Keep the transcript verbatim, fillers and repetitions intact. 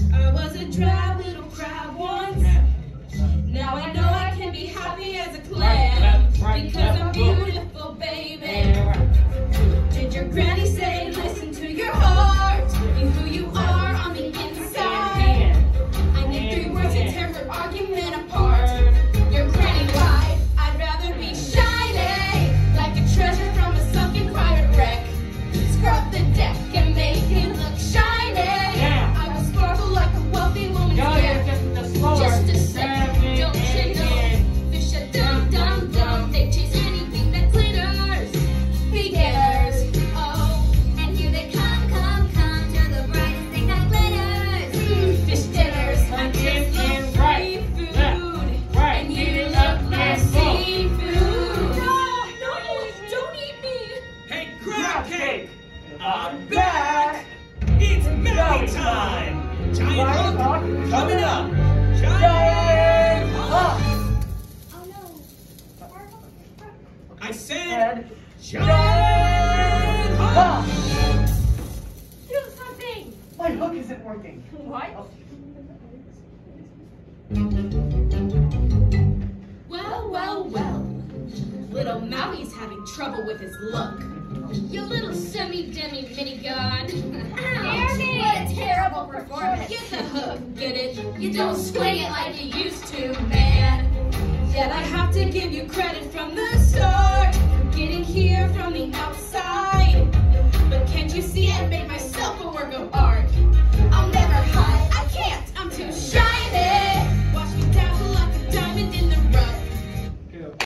I was a dry little crab once. Now I know I can be happy as a clam because I'm beautiful, baby. Did your granny say, listen to your heart, be who you are on the inside? I need three words to tear her argument apart. Your granny lied. I'd rather be shiny, like a treasure from a sunken pirate wreck. Scrub the deck and make it look shiny. I will sparkle like a wealthy woman's hair. Just a second, don't you know? Fish are dumb, dumb, dumb. They chase anything that glitters. Beginners, oh, and here they come, come, come to the brightest thing that glitters. Mm, fish dinners, I just love free food, and you look like seafood. No, no, don't eat me. Hey, crab cake! I'm back! It's Maggie time! Giant Hook coming up! Giant Hook! Oh no. I said Giant Hook! Do something. My hook isn't working. What? Well, well, well. Little Maui's having trouble with his look. You little semi-demi mini-god. Ow, what a terrible performance. Get the hook, get it? You don't swing it like you used to, man. Yet I have to give you credit from the start for getting here from the outside.